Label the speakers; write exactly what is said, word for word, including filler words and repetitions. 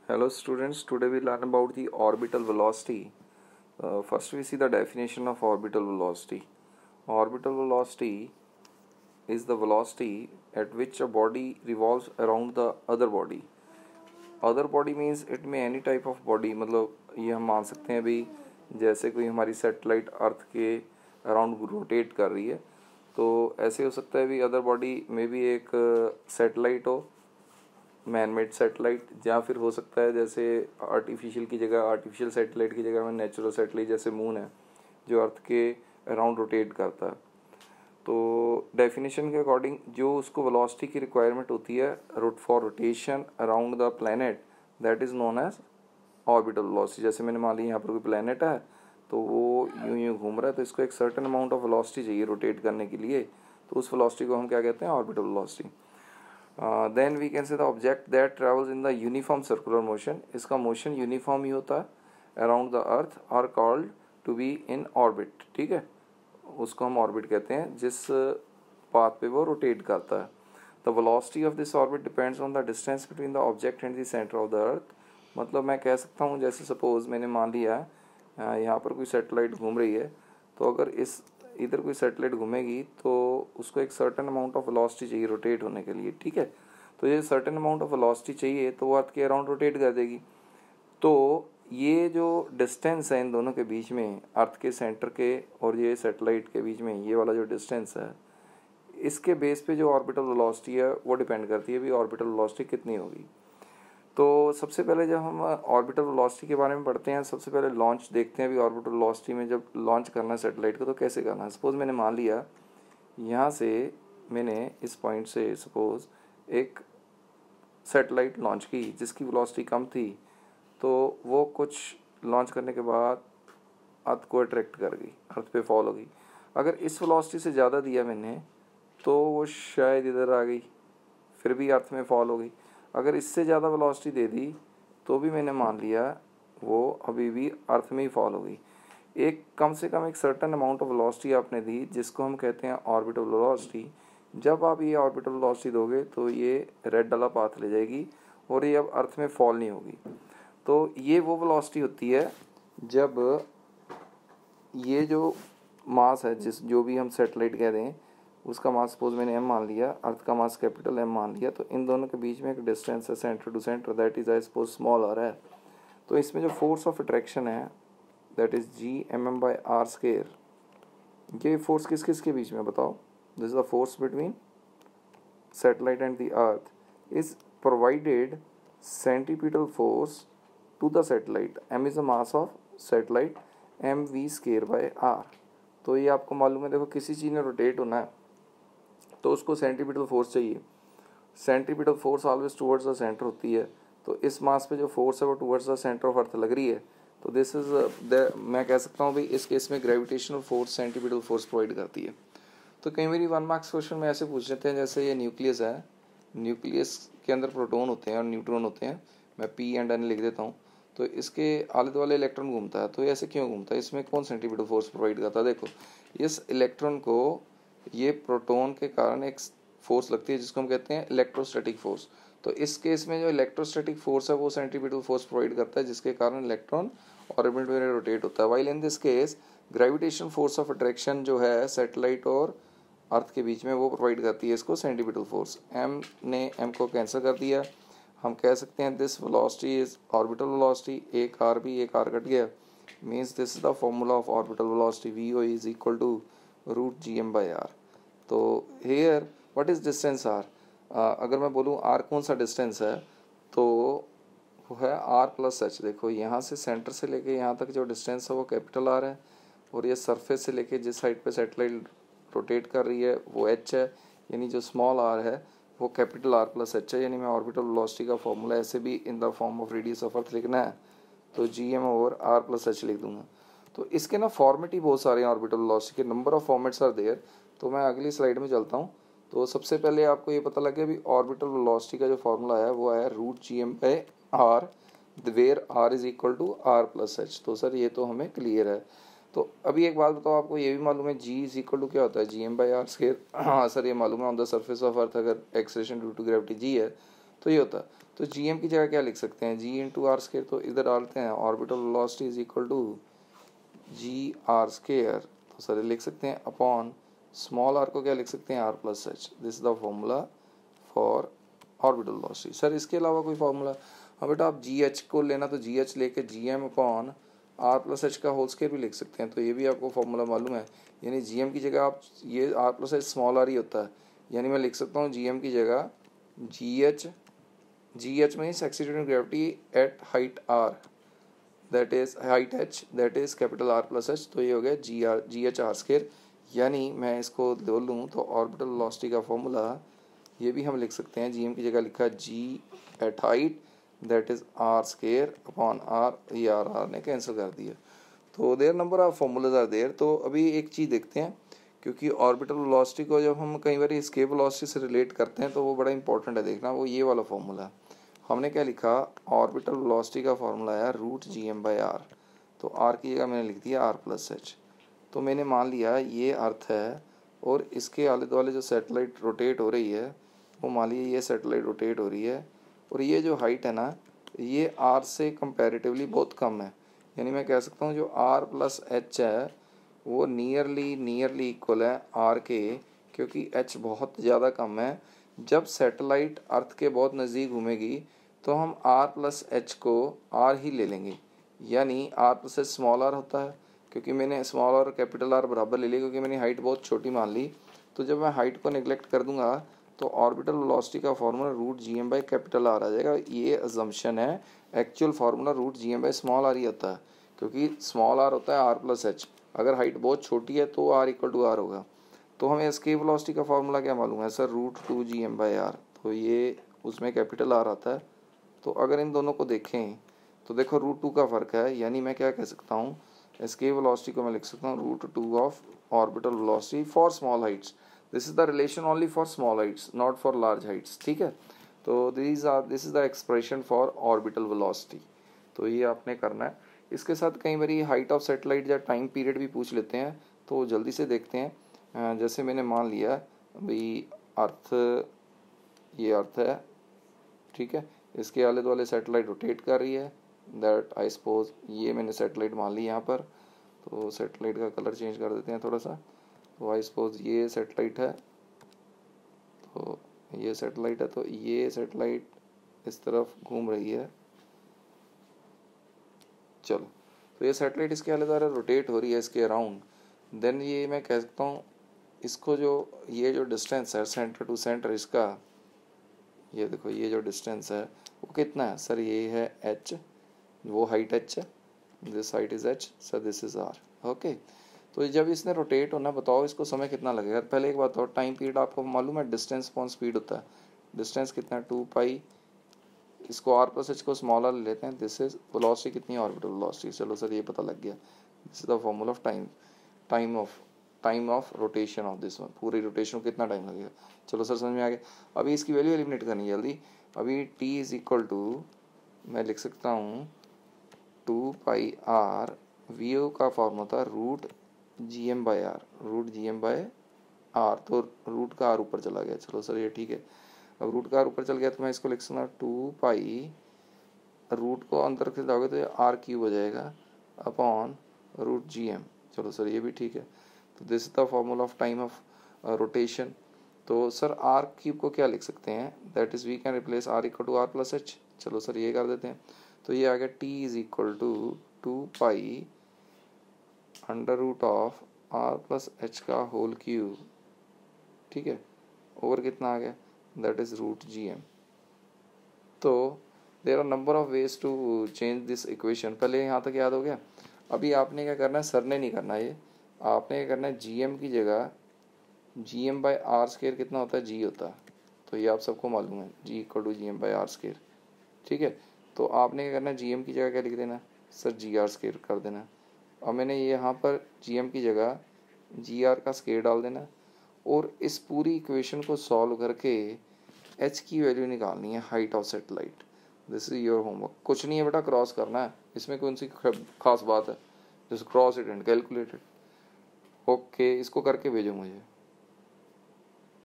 Speaker 1: Hello students, today we learn about the orbital velocity. Uh, first we see the definition of orbital velocity. Orbital velocity is the velocity at which a body revolves around the other body. Other body means it may any type of body, मतलब ये हम मान सकते हैं अभी जैसे कोई हमारी सैटेलाइट अर्थ के अराउंड रोटेट कर रही है, तो ऐसे हो सकता है भी अदर बॉडी में भी एक सैटेलाइट हो, मैन मेड सैटेलाइट, या फिर हो सकता है जैसे आर्टिफिशियल की जगह आर्टिफिशियल सैटेलाइट की जगह में नेचुरल सैटेलाइट जैसे मून है जो अर्थ के अराउंड रोटेट करता है। तो डेफिनेशन के अकॉर्डिंग जो उसको वेलोसिटी की रिक्वायरमेंट होती है route for rotation around the planet, that is known as orbital velocity. जैसे मैंने मान लिया यहाँ पर कोई प्लैनेट है तो वो यूं यूं घूम रहा है, तो इसको एक सर्टेन अमाउंट ऑफ वेलोसिटी चाहिए रोटेट करने के लिए, तो उस वेलोसिटी को हम क्या कहते हैं, orbital velocity. Then we can say the object that travels in the uniform circular motion, इसका मोशन यूनिफॉर्म ही होता है around the earth, are called to be in orbit. ठीक है, उसको हम ऑर्बिट कहते हैं जिस पाथ पे वो रोटेट करता है। The velocity of this orbit depends on the distance between the object and the centre of the earth. मतलब मैं कह सकता हूँ जैसे सपोज मैंने मान लिया यहाँ पर कोई सैटेलाइट घूम रही है, तो अगर इस इधर कोई सैटेलाइट घूमेगी तो उसको एक सर्टेन अमाउंट ऑफ वेलोसिटी चाहिए रोटेट होने के लिए। ठीक है, तो ये सर्टेन अमाउंट ऑफ वेलोसिटी चाहिए तो वो अर्थ के अराउंड रोटेट कर देगी। तो ये जो डिस्टेंस है इन दोनों के बीच में, अर्थ के सेंटर के और ये सैटेलाइट के बीच में, ये वाला जो डिस्टेंस है, इसके बेस पे जो ऑर्बिटल वेलोसिटी है वो डिपेंड करती है भी ऑर्बिटल वेलोसिटी कितनी होगी। तो सबसे पहले जब हम ऑर्बिटल वेलोसिटी के बारे में पढ़ते हैं, सबसे पहले लॉन्च देखते हैं भी ऑर्बिटल वेलोसिटी में जब लॉन्च करना है सैटेलाइट को तो कैसे करना है। सपोज़ मैंने मान लिया यहाँ से मैंने इस पॉइंट से सपोज़ एक सैटेलाइट लॉन्च की जिसकी वेलोसिटी कम थी, तो वो कुछ लॉन्च करने के बाद अर्थ को अट्रैक्ट कर गई, अर्थ पे फॉल हो गई। अगर इस वेलोसिटी से ज़्यादा दिया मैंने तो वो शायद इधर आ गई, फिर भी अर्थ में फॉल हो गई। अगर इससे ज़्यादा वेलोसिटी दे दी तो भी मैंने मान लिया वो अभी भी अर्थ में ही फॉल हो गई। एक कम से कम एक सर्टेन अमाउंट ऑफ वेलोसिटी आपने दी जिसको हम कहते हैं ऑर्बिटल वेलोसिटी। जब आप ये ऑर्बिटल वेलोसिटी दोगे तो ये रेड वाला पाथ ले जाएगी और ये अब अर्थ में फॉल नहीं होगी। तो ये वो वेलोसिटी होती है जब ये जो मास है, जिस जो भी हम सैटेलाइट कह दें उसका मास सपोज मैंने एम मान लिया, अर्थ का मास कैपिटल एम मान लिया, तो इन दोनों के बीच में एक डिस्टेंस है centre to centre, that is I suppose small R है। तो इसमें जो फोर्स ऑफ अट्रैक्शन है that is G M M by R square. ये फोर्स किस किस के बीच में बताओ? This is the force between satellite and the earth is provided centripetal force to the satellite, M is the mass of satellite, M V square by R. तो ये आपको मालूम है, देखो किसी चीज़ ने रोटेट होना है तो उसको सेंटीपिटल फोर्स चाहिए। Centripetal force always towards the centre होती है, तो इस मास पे जो फोर्स है वो towards the centre of earth लग रही है, तो दिस इज द, मैं कह सकता हूँ भाई इस केस में gravitational force centripetal force provide करती है। तो कई बार वन मार्क्स क्वेश्चन में ऐसे पूछ लेते हैं, जैसे ये न्यूक्लियस है, न्यूक्लियस के अंदर प्रोटॉन होते हैं और न्यूट्रॉन होते हैं, मैं पी एंड एन लिख देता हूँ, तो इसके आले दुआले इलेक्ट्रॉन घूमता है, तो ये ऐसे क्यों घूमता है, इसमें कौन सेंटीपिटल फोर्स प्रोवाइड करता है? देखो इस इलेक्ट्रॉन को ये प्रोटॉन के कारण एक फोर्स लगती है जिसको हम कहते हैं इलेक्ट्रोस्टैटिक फोर्स। तो इस केस में जो इलेक्ट्रोस्टैटिक फोर्स है वो सेंटीपिटल फोर्स प्रोवाइड करता है जिसके कारण इलेक्ट्रॉन ऑर्बिट में रोटेट होता है। While in this case gravitation force of attraction जो है सैटेलाइट और अर्थ के बीच में वो प्रोवाइड करती है इसको सेंटीपिटल फोर्स। एम ने एम को कैंसिल कर दिया, हम कह सकते हैं this velocity is orbital velocity, एक आर भी एक आर कट गया, means this is the formula of orbital velocity, V O is equal to root G M by R. तो here what is distance R? अगर मैं बोलूँ are कौन सा डिस्टेंस है तो वो है आर प्लस एच। देखो यहाँ से सेंटर से लेके यहाँ तक जो डिस्टेंस है वो कैपिटल आर है, और ये सरफेस से लेके जिस साइड पे सैटेलाइट रोटेट कर रही है वो एच है, यानी जो स्मॉल आर है वो कैपिटल आर प्लस एच है। यानी मैं ऑर्बिटल वेलोसिटी का फॉर्मूला ऐसे भी in the form of radius of earth लिखना है तो G M over R plus H लिख दूंगा। तो इसके ना फॉर्मेट ही बहुत सारे हैं ऑर्बिटल वेलोसिटी के, number of formats are there. तो मैं अगली स्लाइड में चलता हूँ। तो सबसे पहले आपको ये पता लग गया भी ऑर्बिटल वेलोसिटी का जो फॉर्मूला है वो है root G M by R, where R is equal to R plus H. तो सर ये तो हमें क्लियर है। तो अभी एक बात बताओ, आपको ये भी मालूम है जी इज इक्वल टू क्या होता है, G M by R square. हाँ सर ये मालूम है, on the surface of earth अगर acceleration due to gravity G है तो ये होता है। तो जी एम की जगह क्या लिख सकते हैं, जी इंटू आर स्केयर, तो इधर डालते हैं orbital velocity is equal to G R square, तो सर लिख सकते हैं अपॉन स्मॉल आर को क्या लिख सकते हैं, R plus H. This is the formula for orbital velocity. Sir इसके अलावा कोई फॉर्मूला, हाँ बेटा आप जी एच को लेना तो जी एच लेके G M upon R plus H का होल स्केयर भी लिख सकते हैं, तो ये भी आपको फॉर्मूला मालूम है। यानी जी एम की जगह आप ये R plus H small R ही होता है, यानी मैं लिख सकता हूँ जी एम की जगह G H, G H means accelerating gravity at height R, that is height H, that is capital R plus H, तो ये हो गया G R G H R square. यानी मैं इसको बोल लूँ तो ऑर्बिटल वेलोसिटी का फॉर्मूला ये भी हम लिख सकते हैं, जी एम की जगह लिखा G at height that is R square upon R, ये आर आर ने कैंसिल कर दिया। तो there number of formulas are there. तो अभी एक चीज़ देखते हैं, क्योंकि ऑर्बिटल वेलोसिटी को जब हम कई बार एस्केप वेलोसिटी से रिलेट करते हैं तो वो बड़ा इंपॉर्टेंट है देखना, वो ये वाला फॉर्मूला। हमने क्या लिखा, ऑर्बिटल वेलोसिटी का फॉर्मूला है root G M by R, तो आर की जगह मैंने लिख दिया आर प्लस एच। तो मैंने मान लिया ये अर्थ है और इसके आले दुआले जो सैटेलाइट रोटेट हो रही है वो मान लीजिए ये सैटेलाइट रोटेट हो रही है, और ये जो हाइट है ना ये आर से कंपैरेटिवली बहुत कम है। यानी मैं कह सकता हूँ जो आर प्लस एच है वो नियरली नियरली इक्वल है आर के, क्योंकि एच बहुत ज़्यादा कम है। जब सैटेलाइट अर्थ के बहुत नज़दीक घूमेगी तो हम आर प्लस एच को आर ही ले लेंगे, यानी R plus H small R होता है, क्योंकि मैंने स्मॉल आर और कैपिटल आर बराबर ले लिया क्योंकि मैंने हाइट बहुत छोटी मान ली। तो जब मैं हाइट को निगलेक्ट कर दूंगा तो ऑर्बिटल वेलोसिटी का formula root G M by capital R आ जाएगा। ये अजम्पशन है, actual formula root G M by small R ही आता है, क्योंकि स्मॉल आर होता है आर प्लस एच, अगर हाइट बहुत छोटी है तो आर इक्वल टू आर होगा। तो हमें एस्केप वेलोसिटी का फार्मूला क्या मालूम है sir, root two G M by R, तो ये उसमें कैपिटल आर आता है। तो अगर इन दोनों को देखें तो देखो रूट टू का फ़र्क है, यानी मैं क्या कह सकता हूँ, एस्केप वेलोसिटी को मैं लिख सकता हूँ root two of orbital velocity for small heights. This is the relation only for small heights, not for large heights, ठीक है। तो this R this is the expression for orbital velocity. तो ये आपने करना है। इसके साथ कई बार हाइट ऑफ सैटेलाइट या टाइम पीरियड भी पूछ लेते हैं, तो जल्दी से देखते हैं। जैसे मैंने मान लिया भाई अर्थ, ये अर्थ है, ठीक है, इसके आले दुआले सैटेलाइट रोटेट कर रही है, दैट आई सपोज ये मैंने सैटेलाइट मान ली यहाँ पर। तो सैटेलाइट का कलर चेंज कर देते हैं थोड़ा सा। तो आई सपोज ये सैटेलाइट है, तो ये सैटेलाइट है, तो ये सैटेलाइट इस तरफ घूम रही है, चलो। तो ये सैटेलाइट इसके आले दुआले रोटेट हो रही है इसके अराउंड। देन ये मैं कह सकता हूँ इसको जो ये जो डिस्टेंस है सेंटर टू सेंटर इसका, ये देखो ये जो डिस्टेंस है वो कितना है सर, ये है एच, वो हाइट एच है, this height is H, sir this is R, okay. तो जब इसने रोटेट होना, बताओ इसको समय कितना लगेगा। पहले एक बात बताओ, टाइम पीरियड आपको मालूम है, डिस्टेंस अपॉन स्पीड होता है। डिस्टेंस कितना है, टू पाई, इसको आर प्लस एच को स्मॉल आर ले लेते हैं, दिस इज वेलोसिटी कितनी है, ऑर्बिटल वेलोसिटी, चलो सर ये पता लग गया। This is the formula of time, time of time of rotation of this one, पूरी रोटेशन को कितना टाइम लगेगा, चलो सर समझ में आ गया। अभी इसकी वैल्यू एलिमिनेट करनी है जल्दी। अभी t इज इक्वल टू मैं लिख सकता हूँ two pi R, V O का फॉर्म होता है root G M by R, root G M by R, तो रूट का आर ऊपर चला गया, चलो सर ये ठीक है। अब रूट का आर ऊपर चल गया तो मैं इसको लिख सकता हूँ टू पाई, रूट को अंदर से जाओगे तो ये आर क्यूब हो जाएगा अपॉन रूट जी एम, चलो सर ये भी ठीक है। तो this is the formula of time of rotation. तो सर आर क्यूब को क्या लिख सकते हैं, that is we can replace R equal to R plus H, चलो सर ये कर देते हैं। तो ये आ गया T is equal to two pi under root of R plus H का होल क्यूब, ठीक है, ओवर कितना आ गया, that is root G M. तो there are number of ways to change this equation. पहले यहाँ तक याद हो गया। अभी आपने क्या करना है, सर ने नहीं करना, ये आपने क्या करना है, जी एम की जगह G M by R square कितना होता है, जी होता है, तो ये आप सबको मालूम है, G equal to G M by R square, ठीक है। तो आपने क्या करना है, जी एम की जगह क्या लिख देना, सर जी आर स्केयर कर देना। और मैंने ये यहाँ पर जी एम की जगह जी आर का स्केयर डाल देना, और इस पूरी इक्वेशन को सॉल्व करके एच की वैल्यू निकालनी है, height of satellite. This is your homework. कुछ नहीं है बेटा, क्रॉस करना है, इसमें कौन सी खास बात है, just cross it and calculate it. Okay, इसको करके भेजो मुझे।